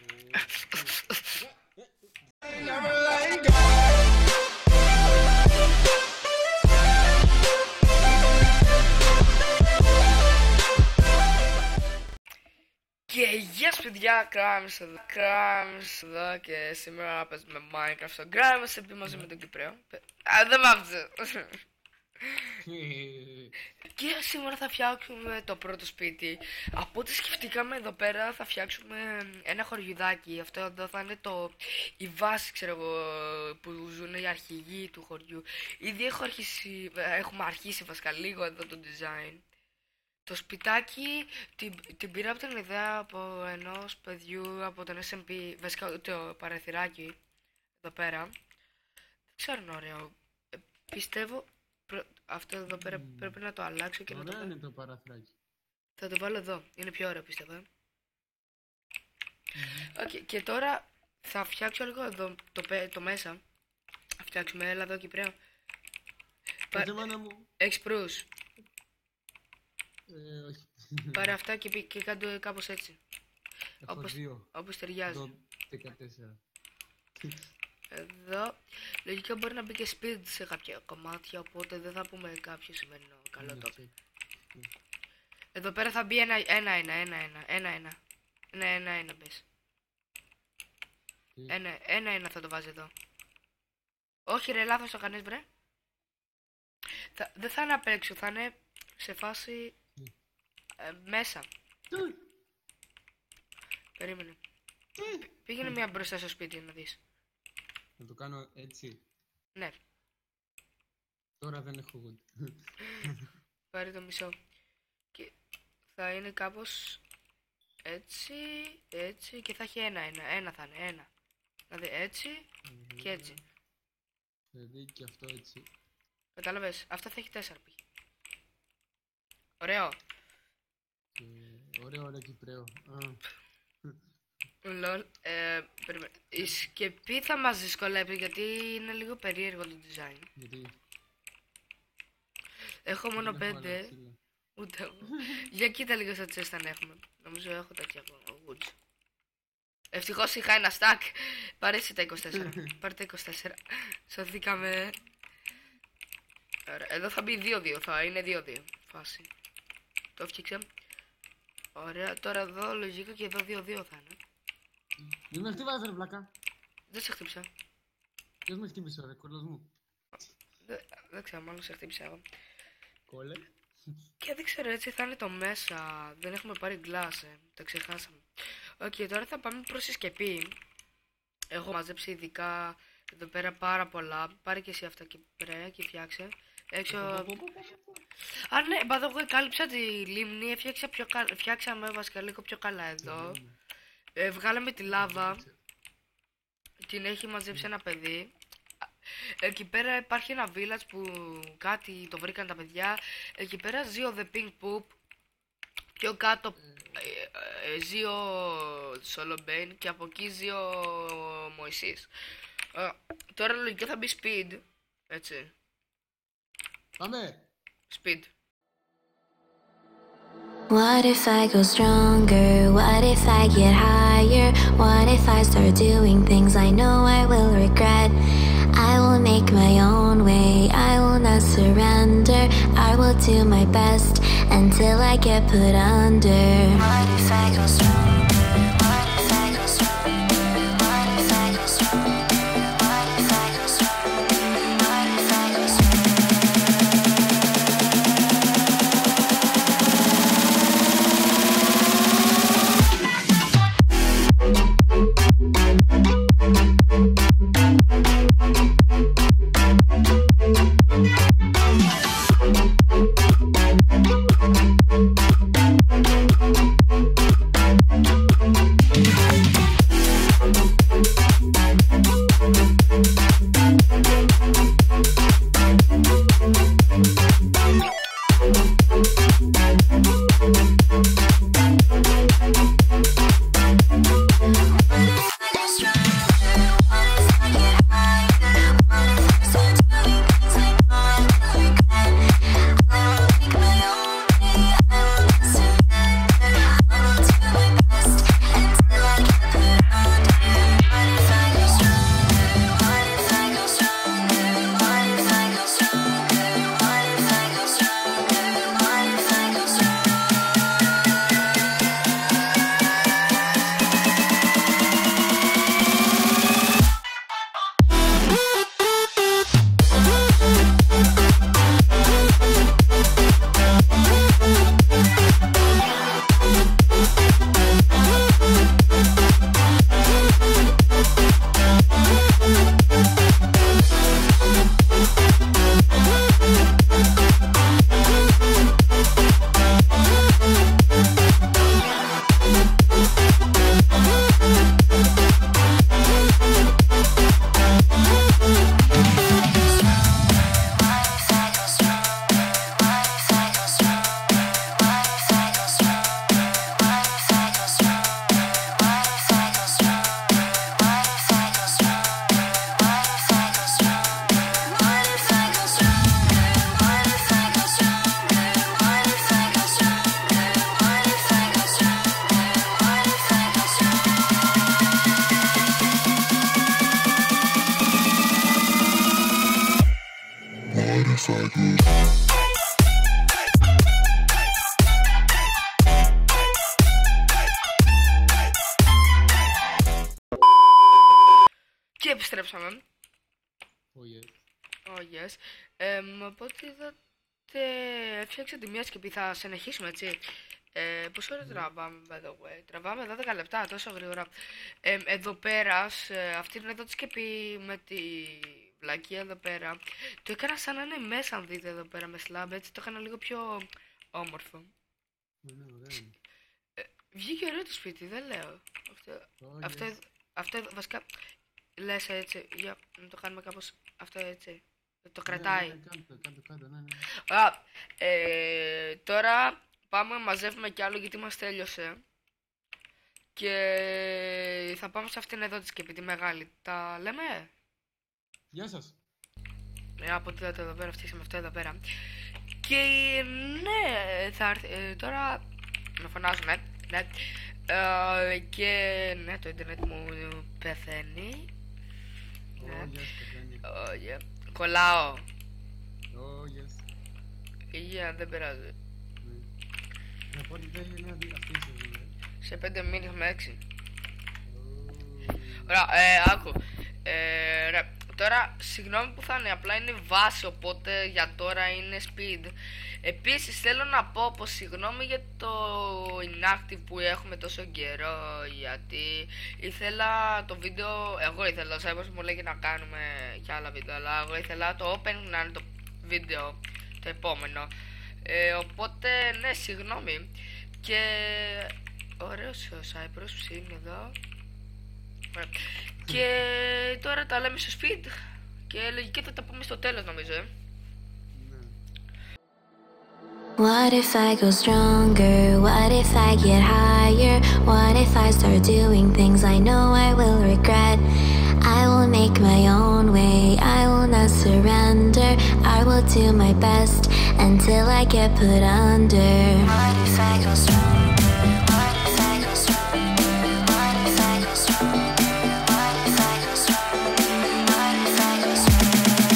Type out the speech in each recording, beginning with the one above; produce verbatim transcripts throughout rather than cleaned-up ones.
Και γεια σας παιδιά, Κράμις εδώ, Κράμις εδώ και σήμερα παίζουμε Minecraft στο Κράμις επί μαζί με τον Κυπρέο. Α, δεν μ' άφησε. Και σήμερα θα φτιάξουμε το πρώτο σπίτι. Από ό,τι σκεφτήκαμε εδώ πέρα θα φτιάξουμε ένα χωριουδάκι. Αυτό εδώ θα είναι το, η βάση, ξέρω εγώ, που ζουν οι αρχηγοί του χωριού. Ήδη έχω αρχίσει, έχουμε αρχίσει βασικά λίγο εδώ το design. Το σπιτάκι την, την πήρα από την ιδέα από ενός παιδιού από τον ες εμ πι, βασικά το παραθυράκι εδώ πέρα. Δεν ξέρω είναι ωραίο. Ε, πιστεύω προ, αυτό εδώ πέρα mm. πρέπει να το αλλάξω και ωραίο να το... είναι το παραθυράκι. Θα το βάλω εδώ, είναι πιο ωραίο πιστεύω. Ε. Mm. Okay, και τώρα θα φτιάξω λίγο εδώ το, το μέσα. Θα φτιάξουμε, έλα εδώ Κυπρέο. Πα... μου. Έχεις προύς. Ε, όχι. Πάρε αυτά και, και κάτω κάπως έτσι. Έχω όπως, δύο. όπως ταιριάζει. Εδώ δεκατέσσερα. Εδώ λογικά μπορεί να μπει και speed σε κάποια κομμάτια, οπότε δεν θα πούμε κάποιο σημερινό καλό top. Εδώ πέρα θα μπει ένα ένα ένα ένα ένα ένα ένα ένα ένα ένα μπες. Ένα ένα ένα θα το βάζει εδώ. Όχι ρε, λάθος το κάνεις βρε. Θα, δεν θα είναι απ' έξω, θα είναι σε φάση ε, μέσα. Περίμενε. Πήγαινε μια μπροστά στο σπίτι να δεις. Να το κάνω έτσι. Ναι. Τώρα δεν έχω wood. Πάρε το μισό. Και θα είναι κάπως έτσι, έτσι και θα έχει ένα, ένα, ένα θα είναι, ένα. Δηλαδή έτσι mm-hmm. και έτσι. Δηλαδή και αυτό έτσι. Κατάλαβες, αυτό θα έχει τέσσερα π. Ωραίο. Και... Ωραίο, ωραίο Κυπρέο. Λολ, ε, η σκεπή θα μας δυσκολεύει γιατί είναι λίγο περίεργο το design. Γιατί? Έχω μόνο πέντε. Ούτε εγώ. Για κοίτα λίγο στα τσέστα αν έχουμε. Νομίζω έχω τέτοια woods. Ευτυχώς είχα ένα stack. Πάρε εσύ τα είκοσι τέσσερα. Πάρε τα είκοσι τέσσερα. Σωθήκαμε. Εδώ θα μπει δύο δύο. Θα είναι δύο δύο φάση. Το έφτιαξε. Ωραία. Τώρα εδώ λογικά και εδώ δύο δύο θα είναι. Μην με χτυπάς ρε βλάκα. Δεν σε χτύπησα. Ποιος με χτύπησε ρε, κόλλος μου. Δεν, δεν ξέρω, μάλλον σε χτύπησα εγώ. Κόλλε. Και δεν ξέρω, έτσι θα είναι το μέσα. Δεν έχουμε πάρει γκλάς, ε. Το ξεχάσαμε. Οκ, okay, τώρα θα πάμε προς τη σκεπή. Έχω μαζέψει ειδικά εδώ πέρα πάρα πολλά. Πάρε και εσύ αυτά και πρέ και φτιάξε. Έξω... Α, ναι, μπαδό, εγώ κάλυψα τη λίμνη. Έφτιαξα πιο κα... Φτιάξαμε βασικά λίγο πιο καλά εδώ. Ε, βγάλαμε τη λάβα. Την έχει μαζέψει ένα παιδί. Εκεί πέρα υπάρχει ένα village που κάτι το βρήκαν τα παιδιά. Εκεί πέρα ζει ο The Pink Poop. Πιο κάτω ε, ε, ζει ο Solobane και από εκεί ζει ο Μωυσής. ε, Τώρα λογικά θα μπει speed. Έτσι. Πάμε. Speed. What if I go stronger? What if I get higher? What if I start doing things I know I will regret? I will make my own way, I will not surrender. I will do my best until I get put under. What if I go stronger? What if I go stronger? What if I go stronger? What if I go stronger? What if I go stronger? We'll be right back. Και επιστρέψαμε. Oh yes. Oh yes. Εμ, οπότε είδατε, έφτιαξα τη μία σκεπή, θα συνεχίσουμε έτσι. Ε, πόσο ώρα τραβάμε, by the way? Τραβάμε δώδεκα λεπτά, τόσο γρήγορα. Ε, εδώ πέρα, σε αυτήν εδώ τη σκεπή με τη βλακία εδώ πέρα, το έκανα σαν να είναι μέσα, αν δείτε εδώ πέρα με σλάμπ, έτσι το έκανα λίγο πιο όμορφο. Ναι, ωραία είναι. Ε, βγήκε ωραίο το σπίτι, δεν λέω. Αυτό, Oh, αυτό, yes. εδώ- αυτό εδώ, βασικά, λες έτσι, για να το κάνουμε κάπως αυτό έτσι. Το κρατάει. Ναι, ναι, κάντο, κάντο, κάντο, ναι, ναι. Ωραία. Ε, τώρα πάμε να μαζεύουμε κι άλλο γιατί μας τέλειωσε. Και θα πάμε σε αυτήν εδώ τη σκεπή, τη μεγάλη. Τα λέμε. Γεια σας. Ε, από ό,τι είδατε εδώ πέρα, φτιάξαμε αυτό εδώ πέρα. Και ναι, θα έρθει. Ε, τώρα με φωνάζουν, ναι. ναι. Ε, και ναι, το ίντερνετ μου πεθαίνει. Ναι. Oh yes, πεθαίνει. Oh, yeah. Κολλάω. Oh yes. Yeah, δεν πειράζει. Ναι. Να πω ότι δεν είναι αδύ- αυτή η σεζόν, ε. Σε πέντε μήνες με έξι. Oh. Ωραία, ε, άκου. Ε, ρε, τώρα, συγγνώμη που θα είναι, απλά είναι βάση, οπότε για τώρα είναι speed. Επίσης θέλω να πω πως συγγνώμη για το inactive που έχουμε τόσο καιρό, γιατί ήθελα το βίντεο, εγώ ήθελα, όπως μου λέγει να κάνουμε και άλλα βίντεο, αλλά εγώ ήθελα το open να είναι το βίντεο, το επόμενο. Ε, οπότε, ναι, συγγνώμη. Και ωραίος ο Cyprus που είναι εδώ. Ωραία. Και τώρα τα λέμε στο speed. Και λογικά θα τα πούμε στο τέλος, νομίζω, ε. Ναι. What if I go stronger? What if I get higher? What if I start doing things I know I will regret? I will make my own way, I will not surrender. I will do my best until I get put under. What if I go stronger? What if I go stronger? What if I go stronger? What if I go stronger? What if I go stronger?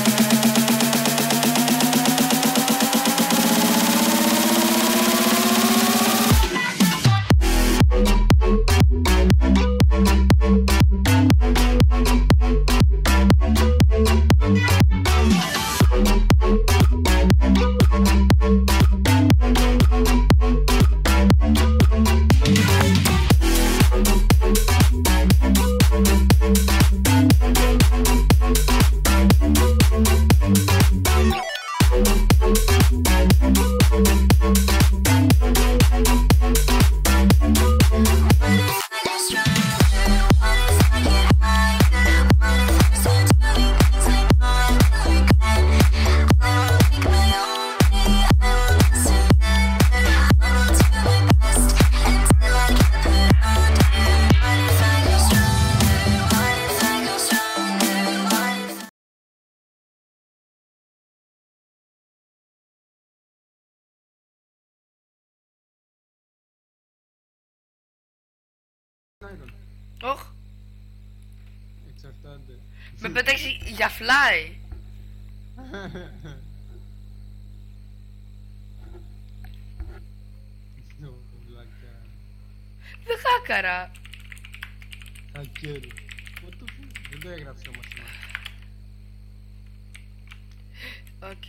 Nylon. Οχ, Εξαρτάται. με πέταξε για fly. Ω, βλάκα. Δεν χάκαρα. Χακέρι. What the fuck? Δεν το έγραψε όμως. Οκ.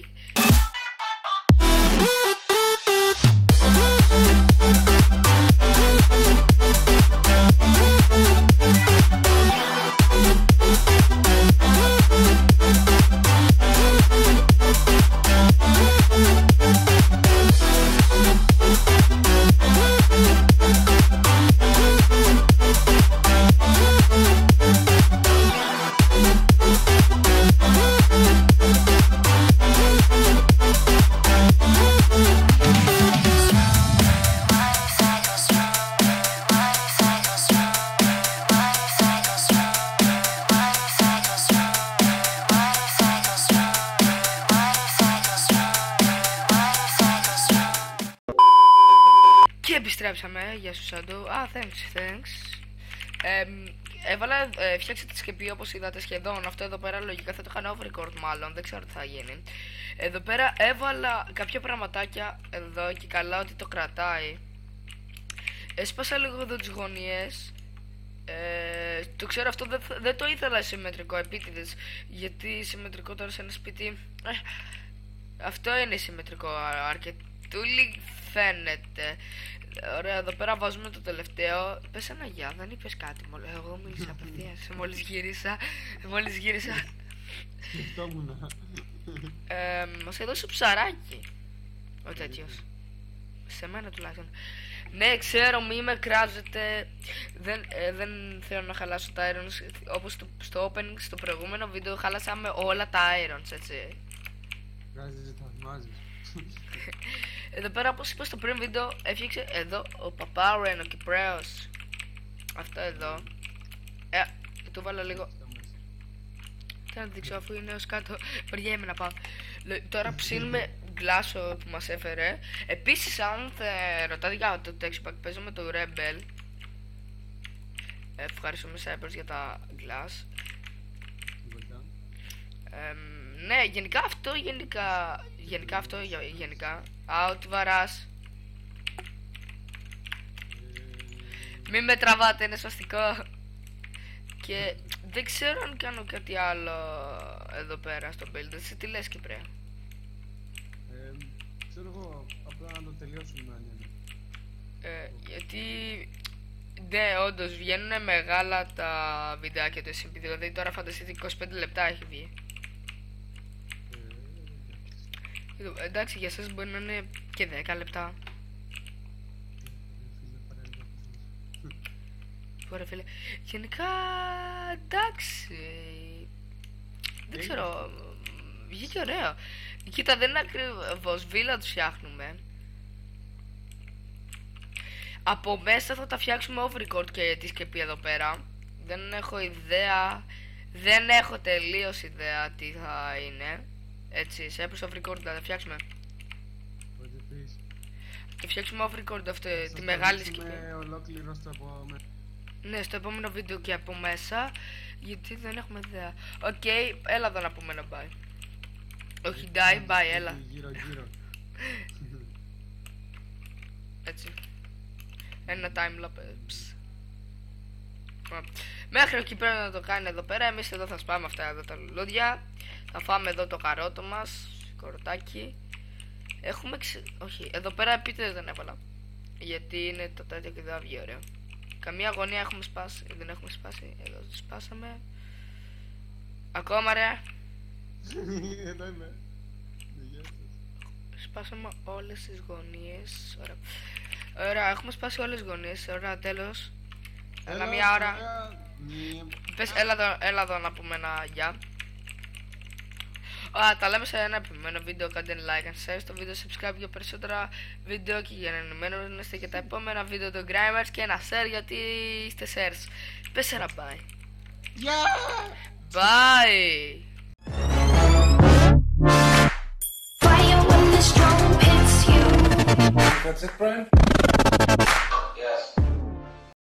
Και επιστρέψαμε. Γεια σου Σάντο. Α, thanks, thanks. Ε, έβαλα, ε, φτιάξα τη σκεπή όπως είδατε σχεδόν. Αυτό εδώ πέρα λογικά θα το κάνω off record μάλλον. Δεν ξέρω τι θα γίνει. Εδώ πέρα έβαλα κάποια πραγματάκια εδώ και καλά ότι το κρατάει. Έσπασα λίγο εδώ τις γωνίες. Ε, το ξέρω, αυτό δεν, δεν το ήθελα συμμετρικό επίτηδες, γιατί συμμετρικό τώρα σε ένα σπίτι ε, αυτό είναι συμμετρικό αρκετούλη φαίνεται. Ωραία, εδώ πέρα βάζουμε το τελευταίο. Πες ένα γεια, δεν είπες κάτι μόλι. Εγώ μίλησα απευθείας μόλις γύρισα. Μόλις γύρισα Σκεφτόμουν. ε, Μας έδωσε ψαράκι ο τέτοιος. Σε μένα τουλάχιστον. Ναι, ξέρω, μη με κράζετε. Δεν, ε, δεν θέλω να χαλάσω τα irons. Όπως στο, στο opening, στο προηγούμενο βίντεο, χαλάσαμε όλα τα irons, έτσι. Κράζεσαι, θαυμάζεις. Εδώ πέρα, όπως είπα στο πριν βίντεο, έφτιαξε εδώ ο Παπάρεν, ο Κυπρέος. Αυτό εδώ. Ε, του βάλω λίγο. Τι να δείξω, αφού είναι ως κάτω. Βαριέμαι να πάω. Τώρα ψήνουμε γκλάσο που μας έφερε. Επίσης, αν θα ρωτάτε για το textpack, παίζω με το Rebel. Ευχαριστούμε Cypress για τα glass. Ε, ναι, γενικά αυτό, γενικά, γενικά αυτό, γενικά. Out βαράς. Μην με τραβάτε, είναι σωστικό. Και δεν ξέρω αν κάνω κάτι άλλο εδώ πέρα στο build. Εσύ τι λες, Κυπρέα? Ε, ξέρω εγώ, απλά να το τελειώσουμε αν είναι. Ε, γιατί ναι, όντως βγαίνουν μεγάλα τα βιντεάκια του ες εμ πι. Δηλαδή τώρα φανταστείτε είκοσι πέντε λεπτά έχει βγει. Ε, εντάξει, για σας μπορεί να είναι και δέκα λεπτά. Ωραία φίλε. Γενικά εντάξει. Δεν ξέρω. Βγήκε ωραίο. Κοίτα, δεν είναι ακριβώς βίλα τους φτιάχνουμε. Από μέσα θα τα φτιάξουμε off record και τη σκεπή εδώ πέρα. Δεν έχω ιδέα. Δεν έχω τελείως ιδέα τι θα είναι. Έτσι, σε έπρεπε off record θα τα φτιάξουμε. Θα φτιάξουμε off record αυτό, τη μεγάλη σκεπή. Ολόκληρο στο επόμενο. Ναι, στο επόμενο βίντεο και από μέσα. Γιατί δεν έχουμε ιδέα. Οκ, okay, έλα εδώ να πούμε ένα bye. Όχι, die, bye, έλα. Γύρω, γύρω. Έτσι. Ένα time lapse. Μέχρι εκεί πρέπει να το κάνει εδώ πέρα. Εμείς εδώ θα σπάμε αυτά εδώ τα λουλούδια. Θα φάμε εδώ το καρότο μας. Κοροτάκι. Έχουμε ξε... Όχι, εδώ πέρα επίτηδες δεν έβαλα. Γιατί είναι το τέτοιο και δεν θα βγει ωραίο. Καμία γωνία έχουμε σπάσει. Δεν έχουμε σπάσει. Εδώ το σπάσαμε. Ακόμα ρε. Εδώ είμαι. Σπάσαμε όλες τις γωνίες. Ωραία. Ωραία, έχουμε σπάσει όλες τις γωνίες. Ωραία, τέλος. Έλα μια ώρα. Πες, έλα εδώ, έλα εδώ να πούμε ένα γεια. Α, τα λέμε σε ένα επόμενο βίντεο. Κάντε like, αν σας άρεσε το βίντεο, subscribe για περισσότερα βίντεο και για να ενημερώνεστε να είστε και τα επόμενα βίντεο των Grimers και ένα share γιατί είστε shares. Πες ένα bye. Yeah! Bye! Fire when the storm hits you. That's it, Brian? Yes.